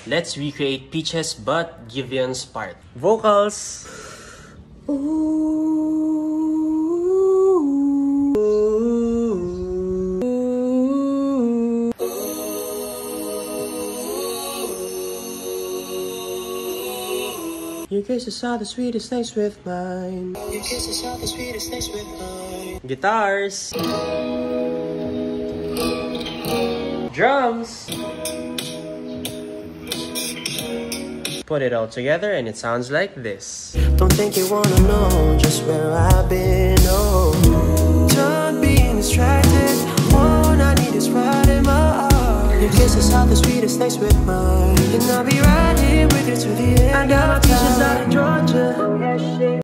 let's recreate Peach's but Giveon's part. Vocals! Your kisses are the sweetest things with mine. Your kisses are the sweetest things with mine. Guitars. Drums. Put it all together and it sounds like this. Don't think you wanna know just where I've been, oh. Done being distracted. All I need is pride in my heart. Your kisses are the sweetest things with mine. And I'll be right here with you to the end. I got my Peaches out in Georgia.